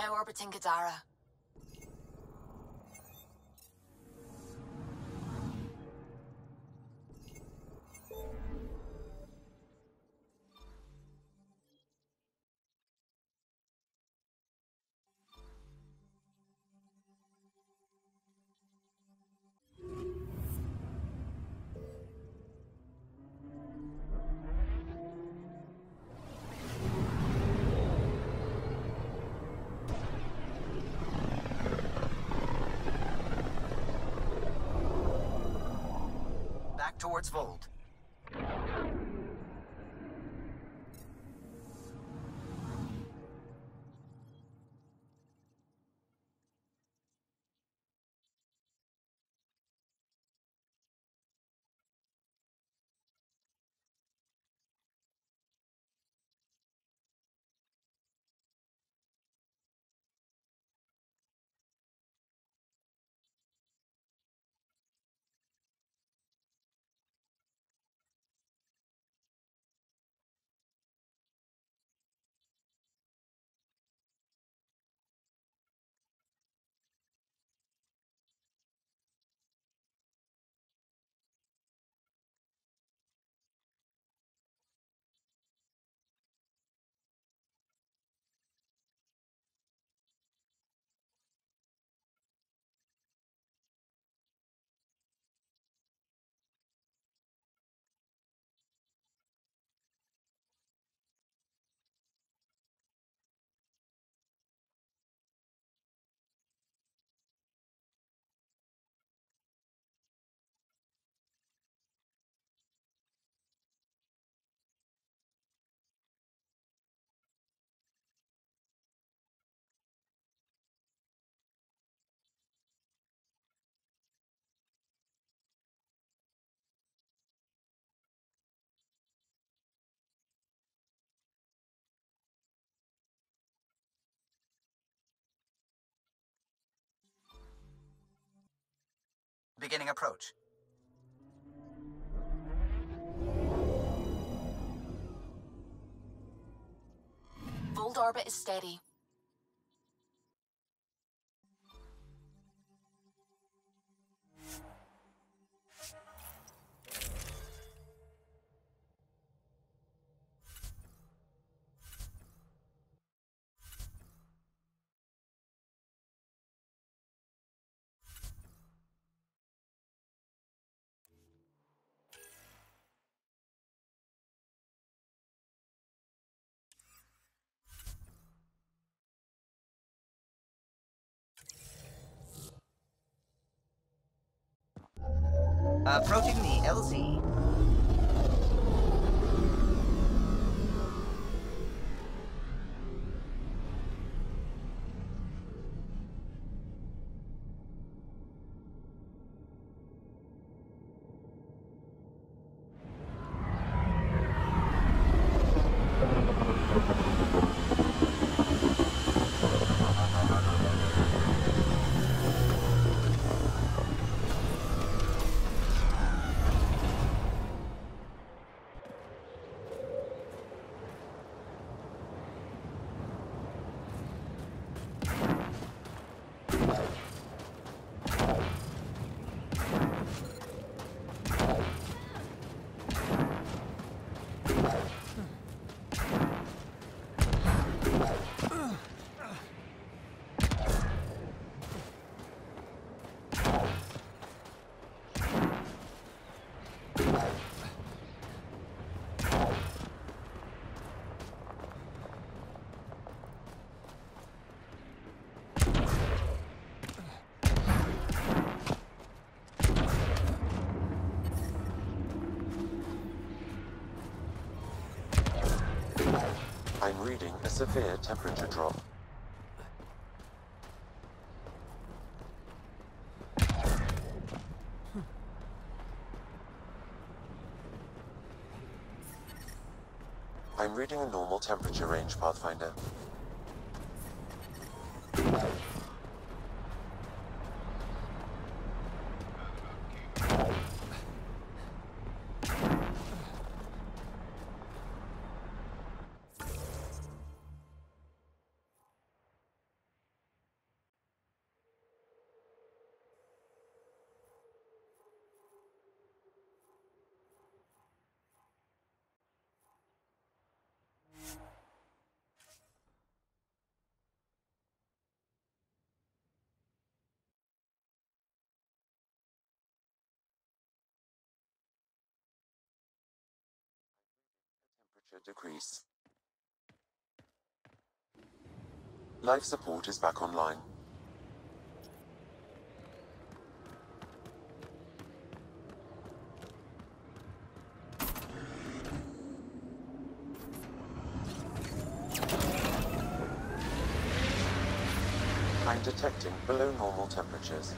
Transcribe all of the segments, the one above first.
Now orbiting Gadara. Towards Voeld. Beginning approach. Voeld orbit is steady. Approaching the LZ. I'm reading a severe temperature drop. I'm reading a normal temperature range, Pathfinder. temperature decrease. Life support is back online. I'm detecting below normal temperatures.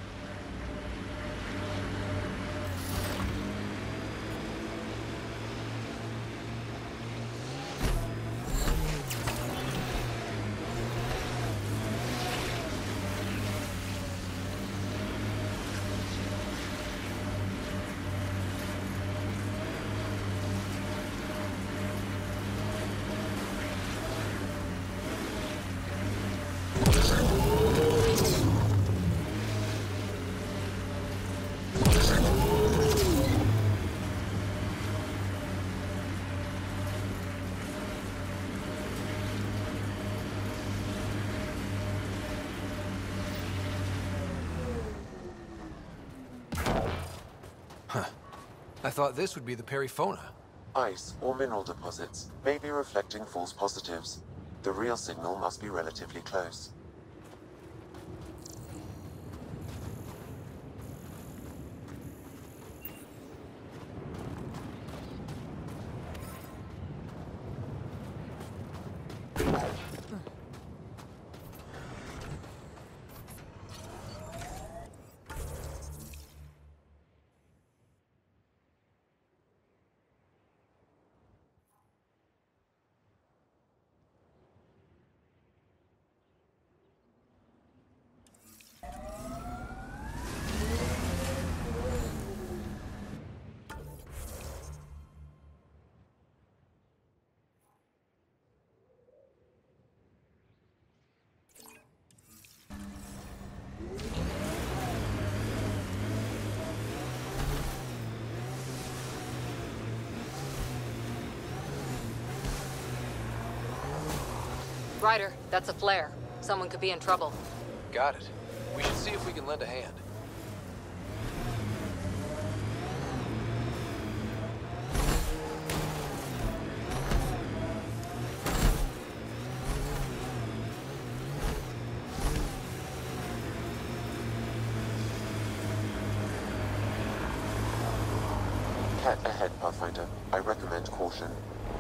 I thought this would be the Periphona. Ice or mineral deposits may be reflecting false positives. The real signal must be relatively close. Ryder, that's a flare. Someone could be in trouble. Got it. We should see if we can lend a hand. Cat ahead, Pathfinder. I recommend caution.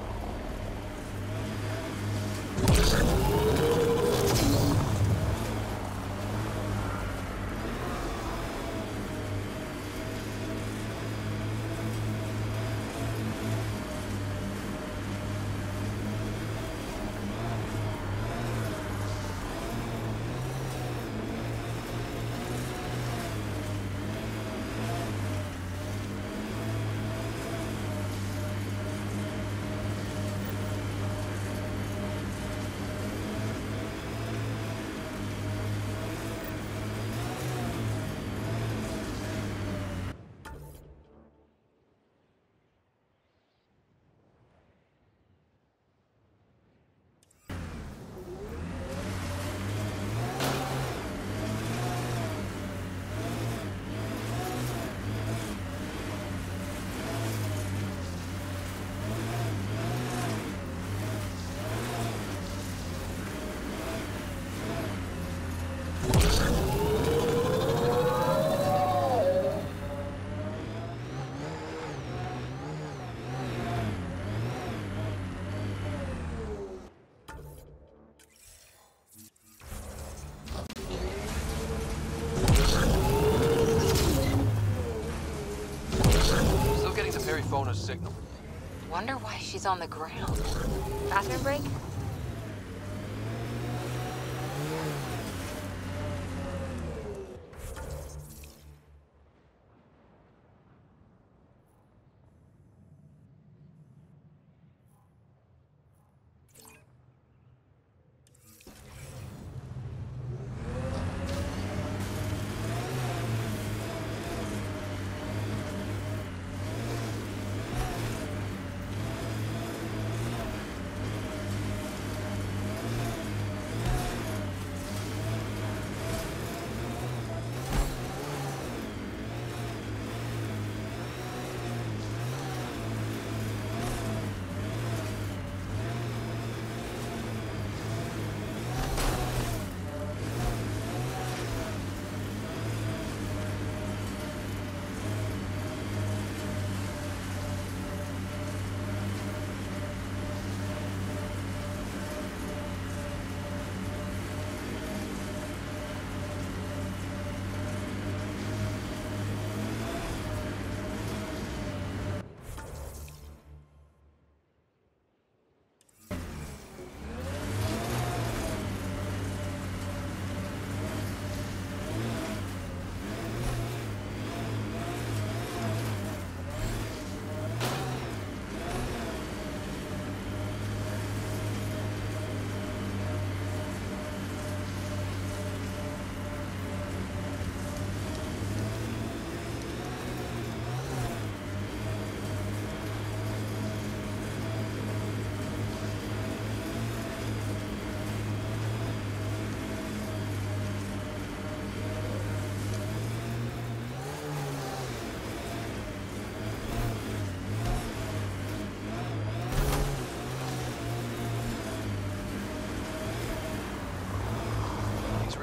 Still getting the Periphona signal. Wonder why she's on the ground. Bathroom break?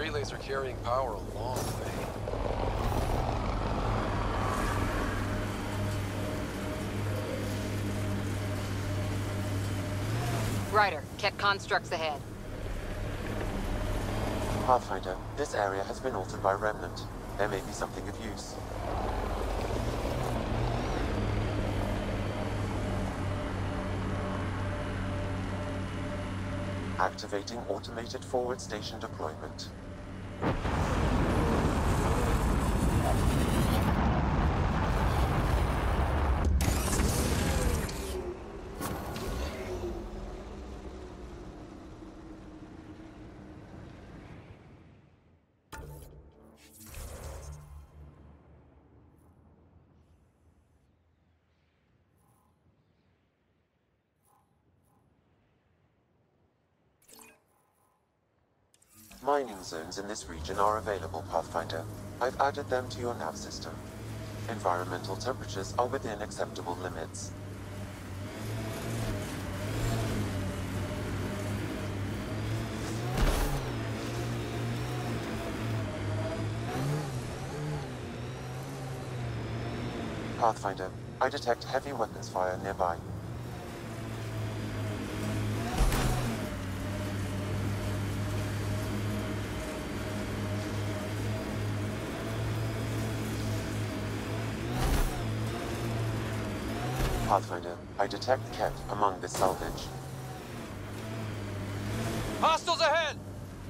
relays are carrying power a long way. Ryder, Ket constructs ahead. Pathfinder, this area has been altered by Remnant. There may be something of use. Activating automated forward station deployment. Mining zones in this region are available, Pathfinder. I've added them to your nav system. Environmental temperatures are within acceptable limits. Pathfinder, I detect heavy weapons fire nearby. Pathfinder, I detect Ket among this salvage. Hostiles ahead!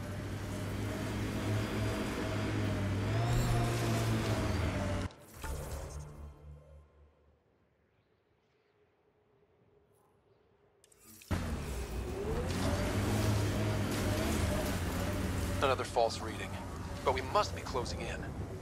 Another false reading, but we must be closing in.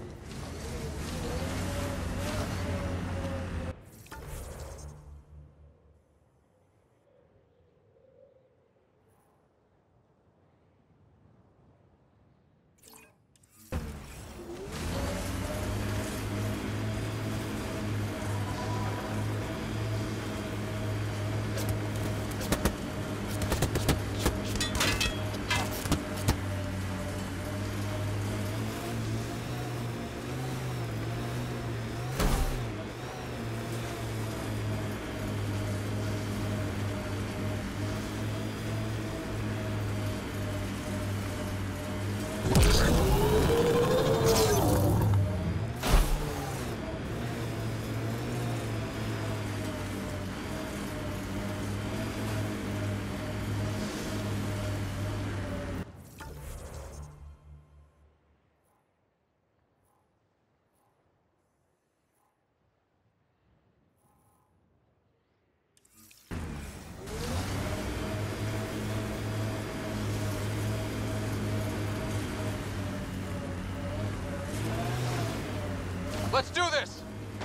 Let's do this!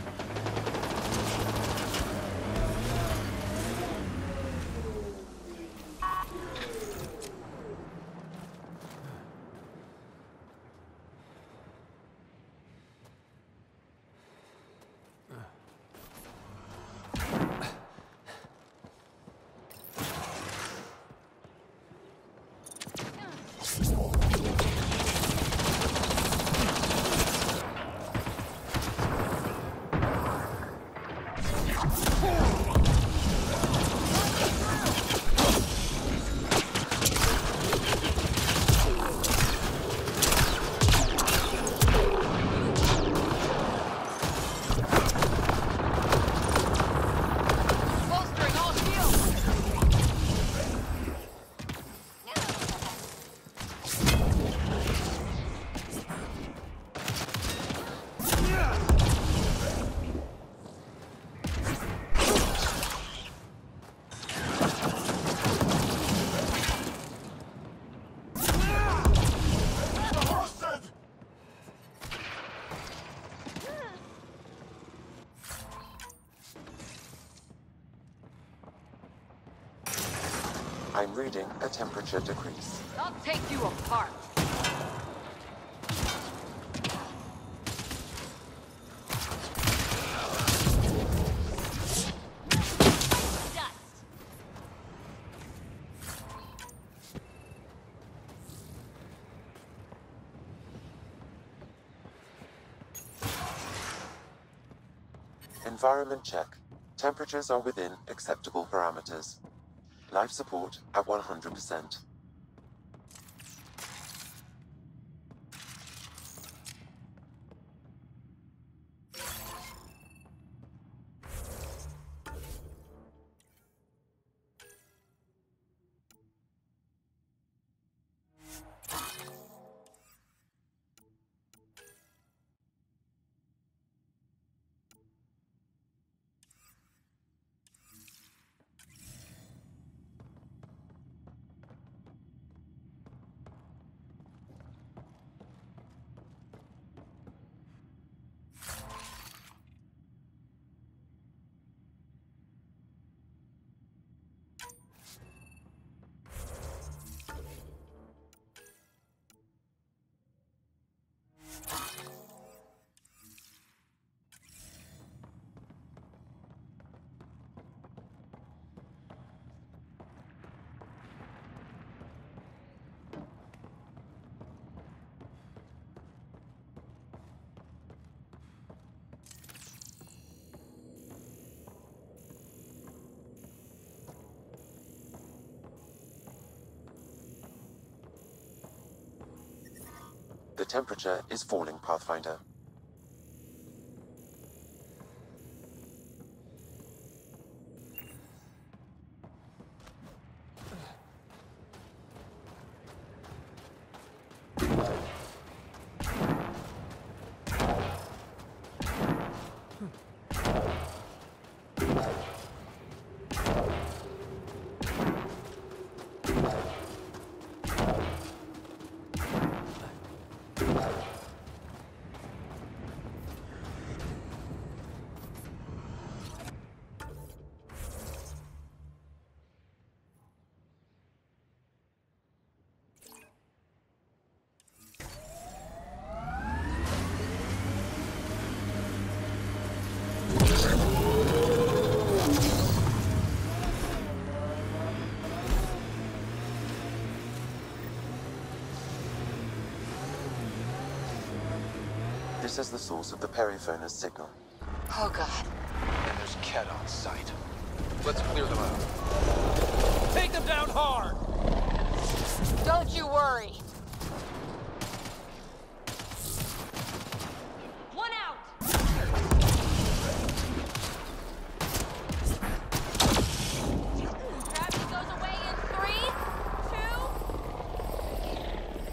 I'm reading a temperature decrease. I'll take you apart. Environment check. Temperatures are within acceptable parameters. Life support at 100%. The temperature is falling, Pathfinder. This is the source of the periphone's signal. Oh, God. And there's Ket on site. Let's clear them out. Take them down hard! Don't you worry. One out! Gravity goes away in 3, 2...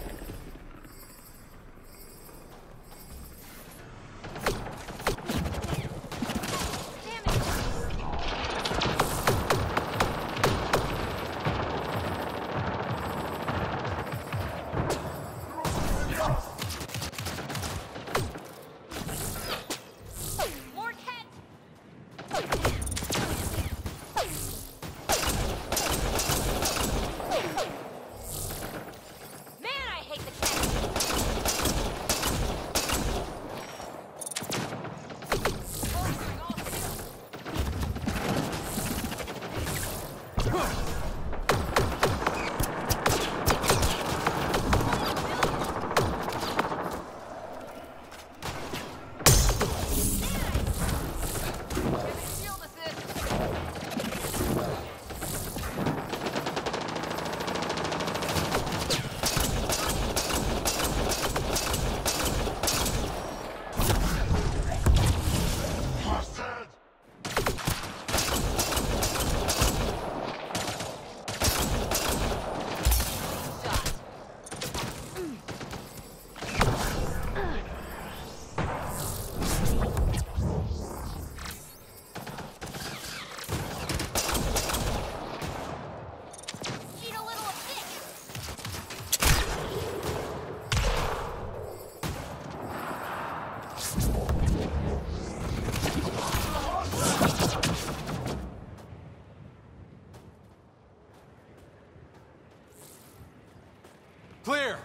Clear!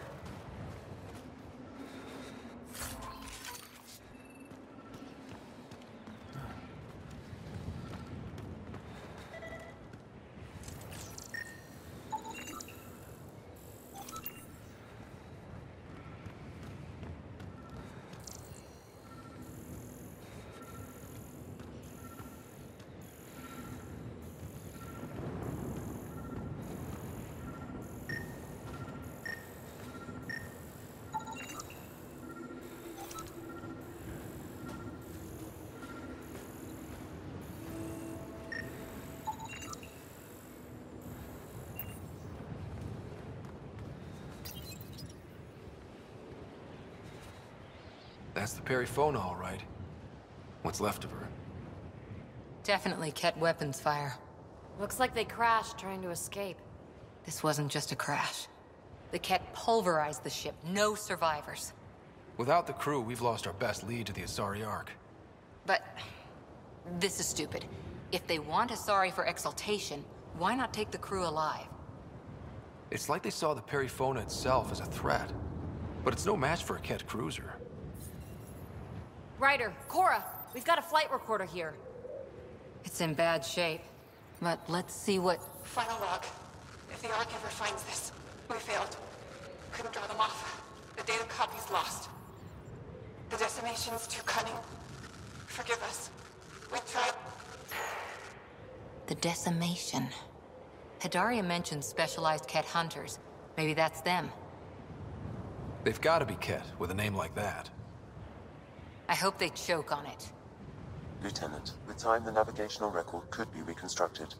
That's the Perifona, all right. What's left of her. Definitely Ket weapons fire. Looks like they crashed trying to escape. This wasn't just a crash. The Ket pulverized the ship. No survivors. Without the crew, we've lost our best lead to the Asari Ark. But this is stupid. If they want Asari for exaltation, why not take the crew alive? It's like they saw the Perifona itself as a threat. But it's no match for a Ket cruiser. Ryder, Cora, we've got a flight recorder here. It's in bad shape. But let's see what... Final log. If the Ark ever finds this, we failed. Couldn't draw them off. The data copy's lost. The decimation's too cunning. Forgive us. We tried. The decimation. Hidaria mentioned specialized Ket hunters. Maybe that's them. They've got to be Ket with a name like that. I hope they choke on it. Lieutenant, with time the navigational record could be reconstructed.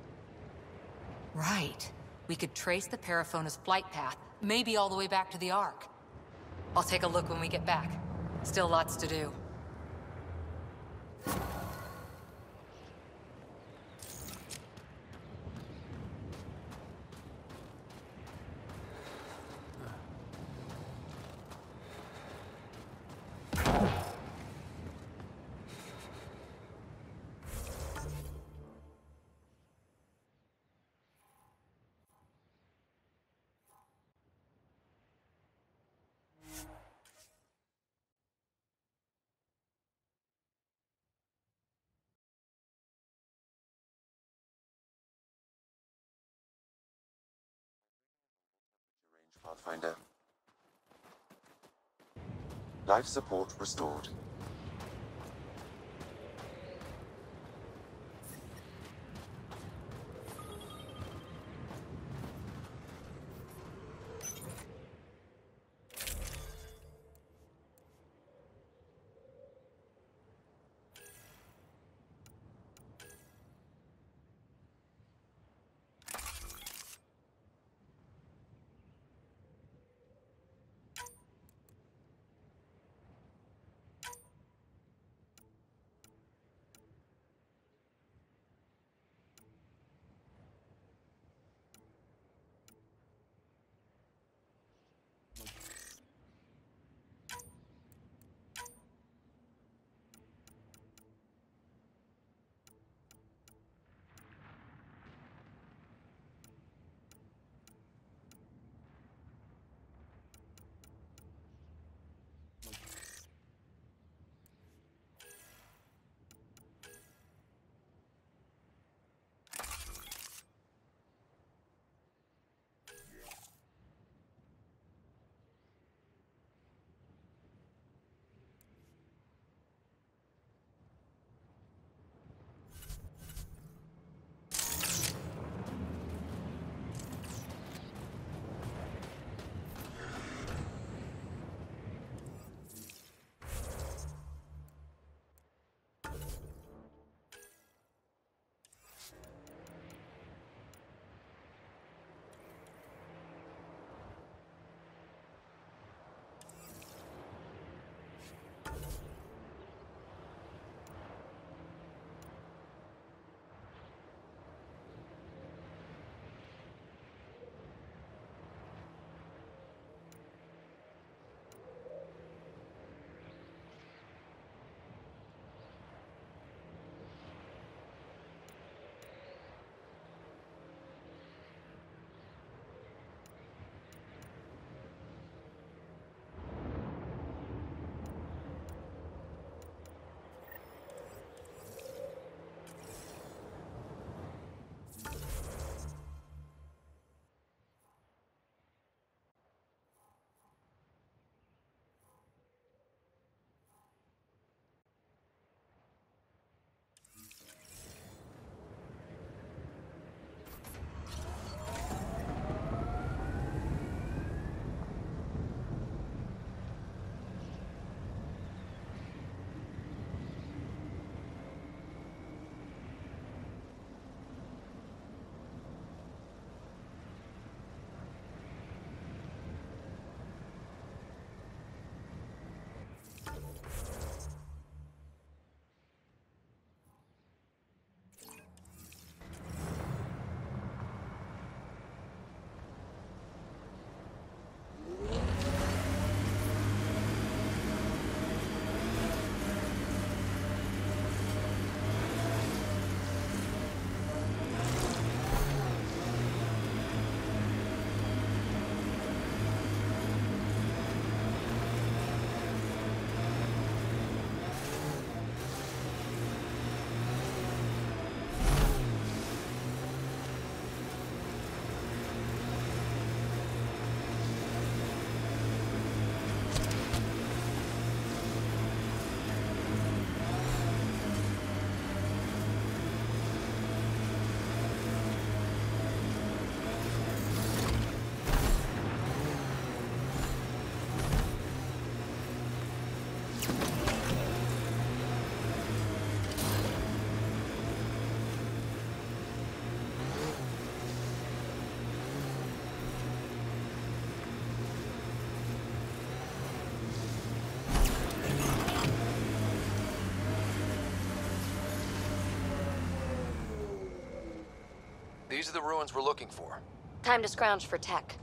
Right. We could trace the Perifona's flight path, maybe all the way back to the Ark. I'll take a look when we get back. Still lots to do. Pathfinder. Life support restored. These are the ruins we're looking for. Time to scrounge for tech.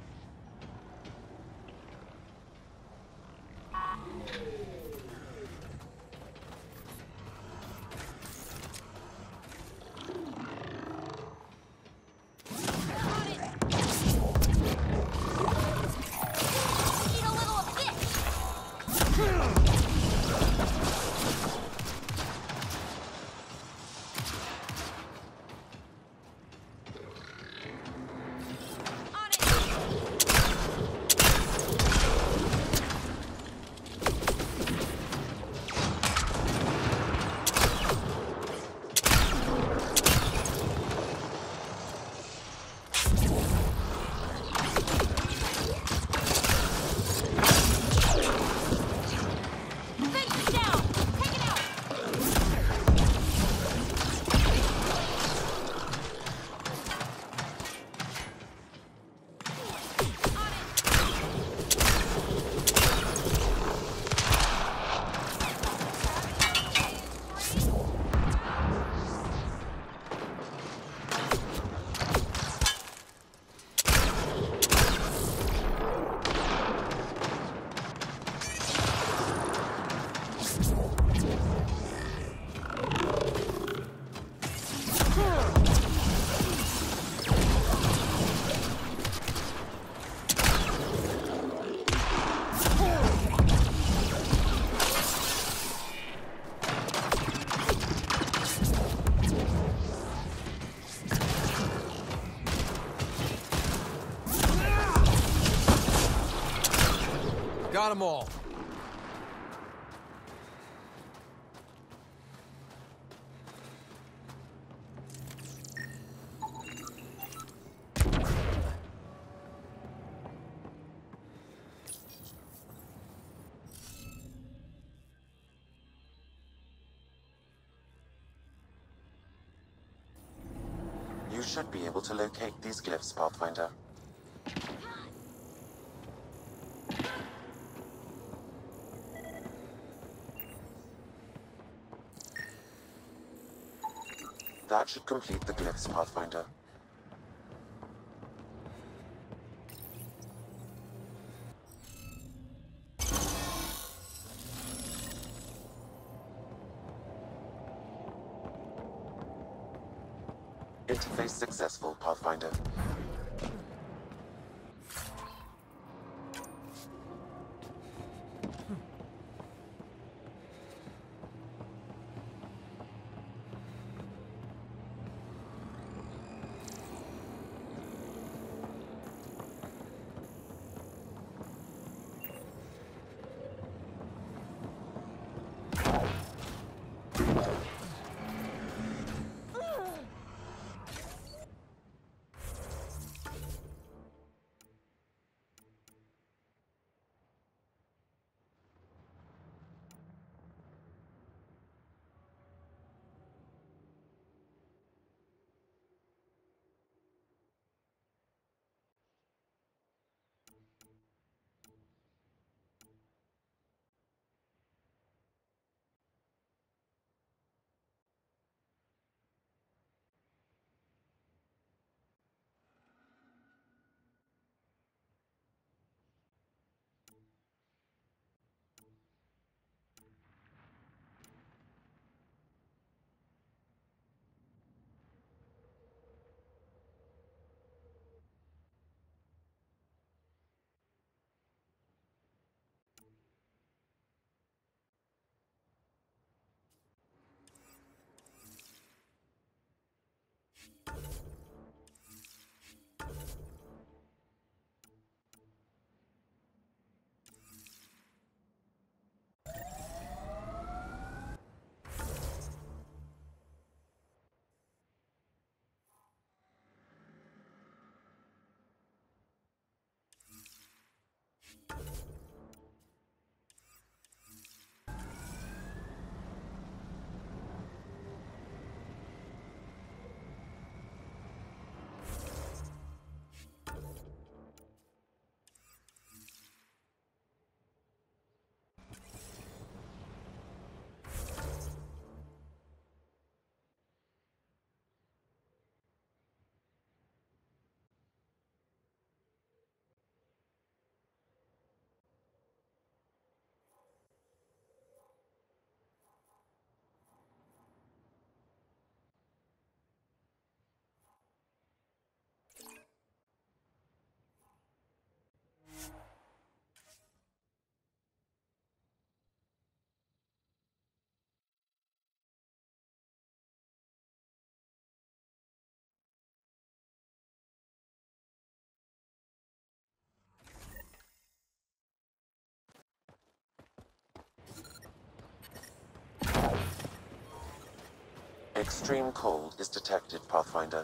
Got them all. You should be able to locate these glyphs, Pathfinder. That should complete the glyphs, Pathfinder. Interface successful, Pathfinder. Extreme cold is detected, Pathfinder.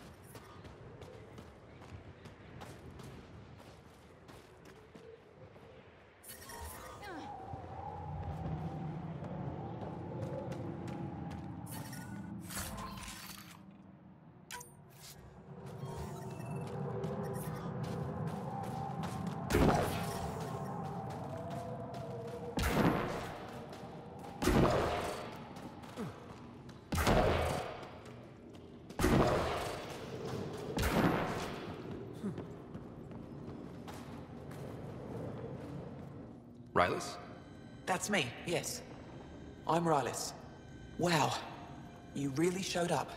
Rylas? That's me, yes. I'm Rylas. Wow, you really showed up.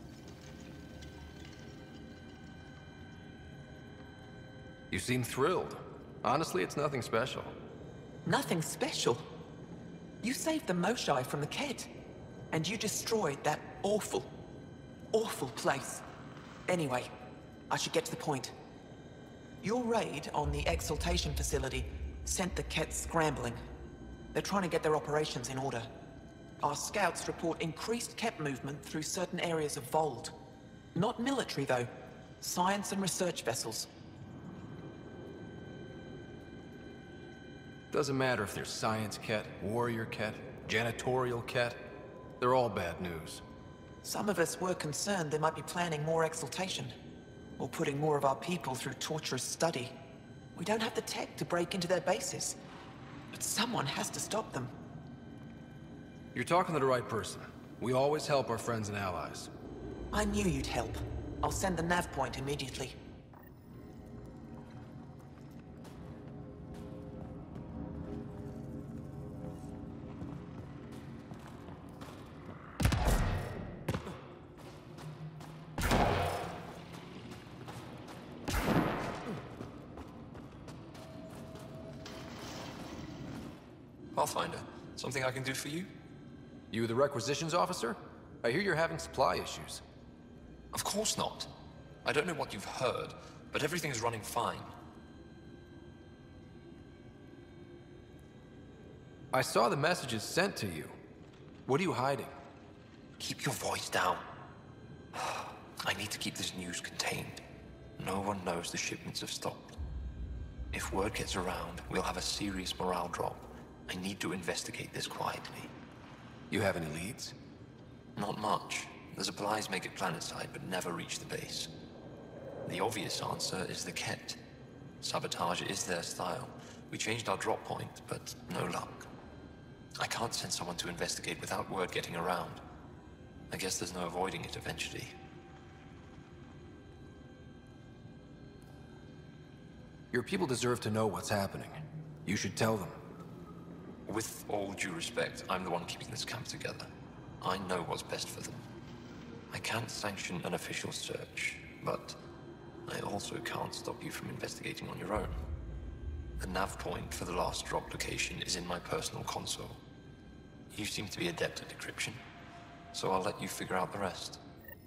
You seem thrilled. Honestly, it's nothing special. Nothing special. You saved the Moshai from the Kett. And you destroyed that awful, awful place. Anyway, I should get to the point. Your raid on the Exaltation facility sent the Kett scrambling. They're trying to get their operations in order. Our scouts report increased Kett movement through certain areas of Voeld. Not military, though. Science and research vessels. Doesn't matter if they're science Kett, warrior Kett, janitorial Kett. They're all bad news. Some of us were concerned they might be planning more Exaltation. Or putting more of our people through torturous study. We don't have the tech to break into their bases. But someone has to stop them. You're talking to the right person. We always help our friends and allies. I knew you'd help. I'll send the nav point immediately. Pathfinder, something I can do for you? You the requisitions officer? I hear you're having supply issues. Of course not. I don't know what you've heard, but everything is running fine. I saw the messages sent to you. What are you hiding? Keep your voice down. I need to keep this news contained. No one knows the shipments have stopped. If word gets around, we'll have a serious morale drop. I need to investigate this quietly. You have any leads? Not much. The supplies make it planetside, but never reach the base. The obvious answer is the Kett. Sabotage is their style. We changed our drop point, but no luck. I can't send someone to investigate without word getting around. I guess there's no avoiding it eventually. Your people deserve to know what's happening. You should tell them. With all due respect, I'm the one keeping this camp together. I know what's best for them. I can't sanction an official search, but I also can't stop you from investigating on your own. The nav point for the last drop location is in my personal console. You seem to be adept at decryption, so I'll let you figure out the rest.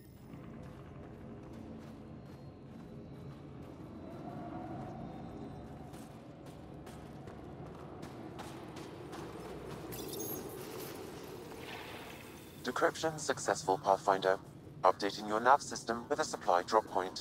Decryption successful, Pathfinder. Updating your nav system with a supply drop point.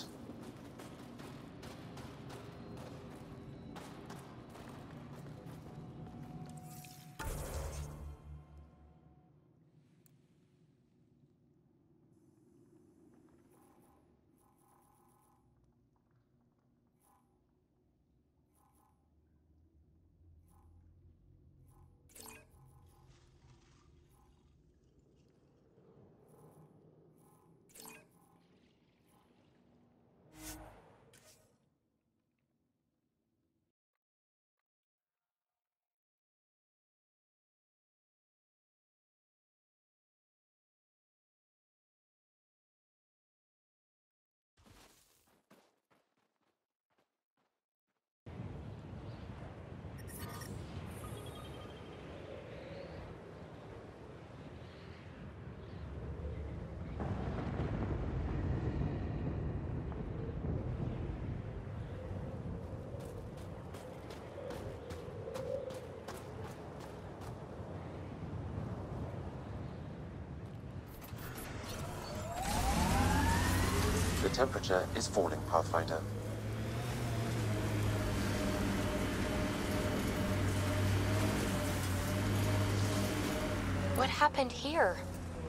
The temperature is falling, Pathfinder. What happened here?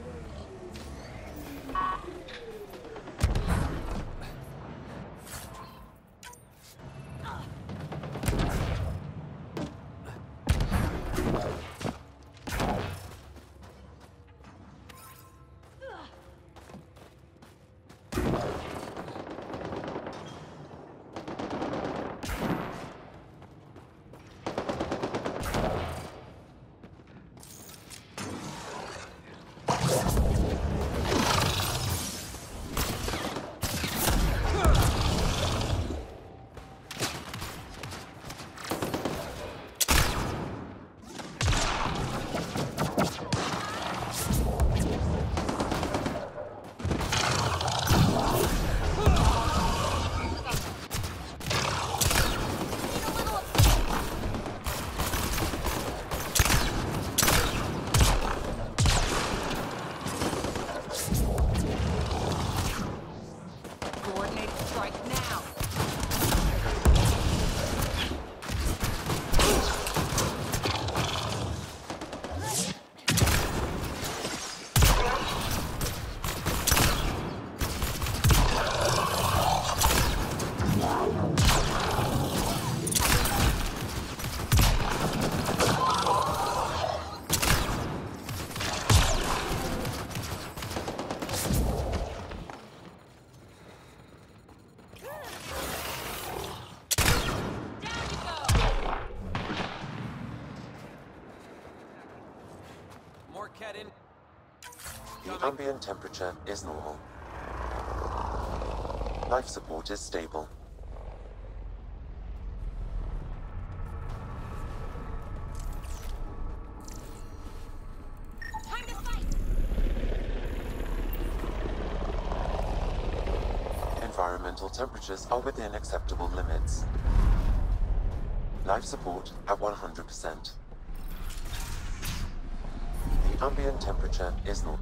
The ambient temperature is normal. Life support is stable. Time to fight! Environmental temperatures are within acceptable limits. Life support at 100%. The ambient temperature is normal.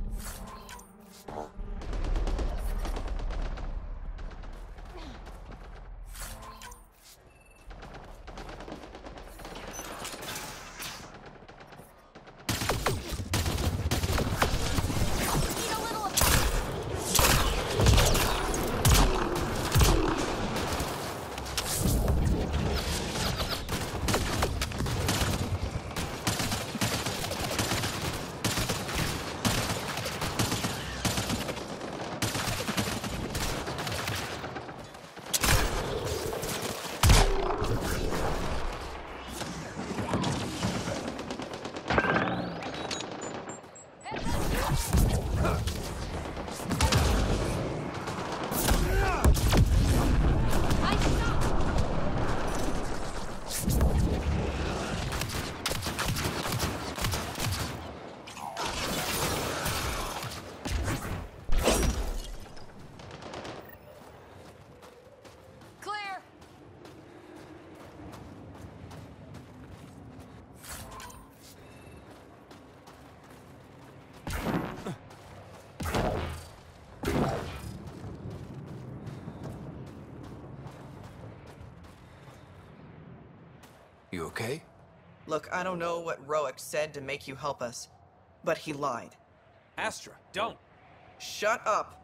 You okay? Look, I don't know what Roic said to make you help us, but he lied. Astra, don't! Shut up!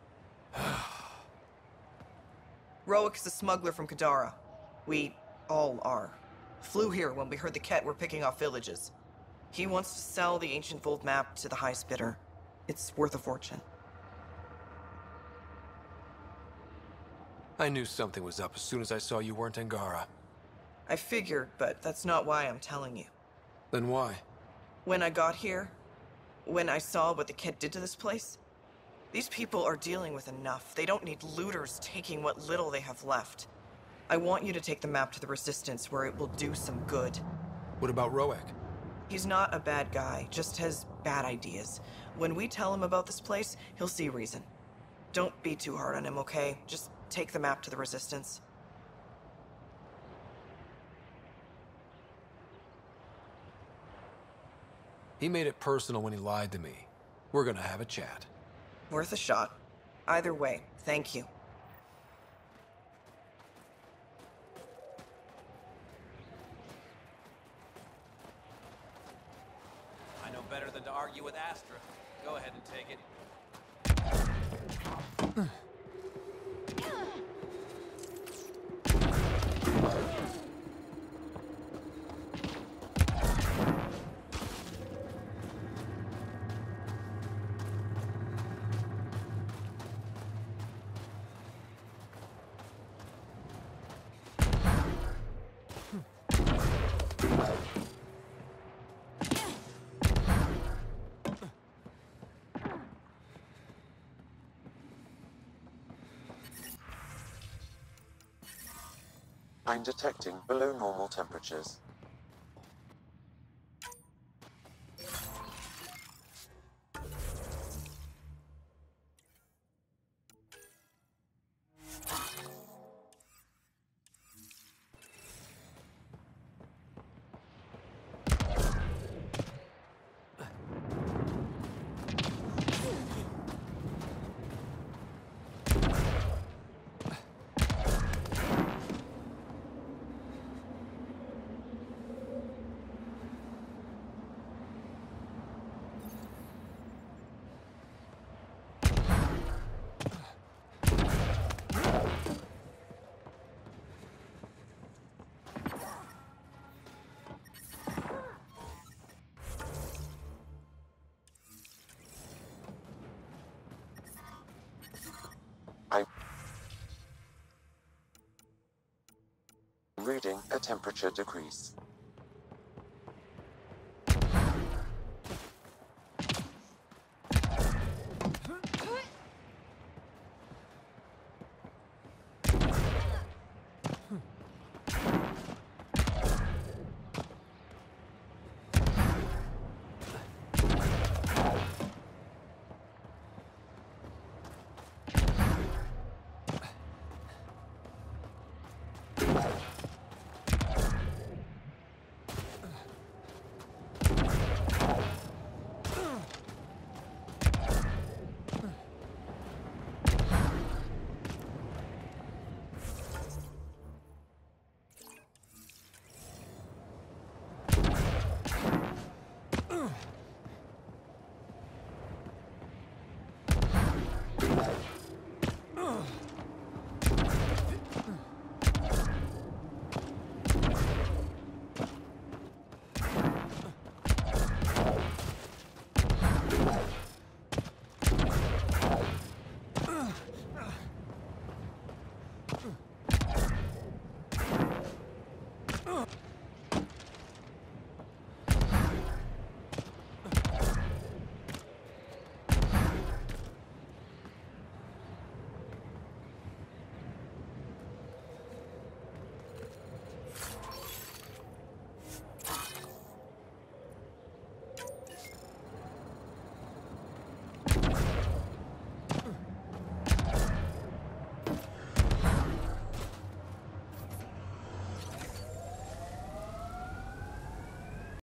Roic's a smuggler from Kadara. We all are. Flew here when we heard the Ket were picking off villages. He wants to sell the ancient Voeld map to the highest bidder. It's worth a fortune. I knew something was up as soon as I saw you weren't Angara. I figured, but that's not why I'm telling you. Then why? When I got here, when I saw what the Ket did to this place, these people are dealing with enough. They don't need looters taking what little they have left. I want you to take the map to the Resistance where it will do some good. What about Roic? He's not a bad guy, just has bad ideas. When we tell him about this place, he'll see reason. Don't be too hard on him, okay? Just take the map to the Resistance. He made it personal when he lied to me. We're gonna have a chat. Worth a shot. Either way, thank you. better than to argue with Astra. Go ahead and take it. I'm detecting below normal temperatures. I'm reading a temperature decrease.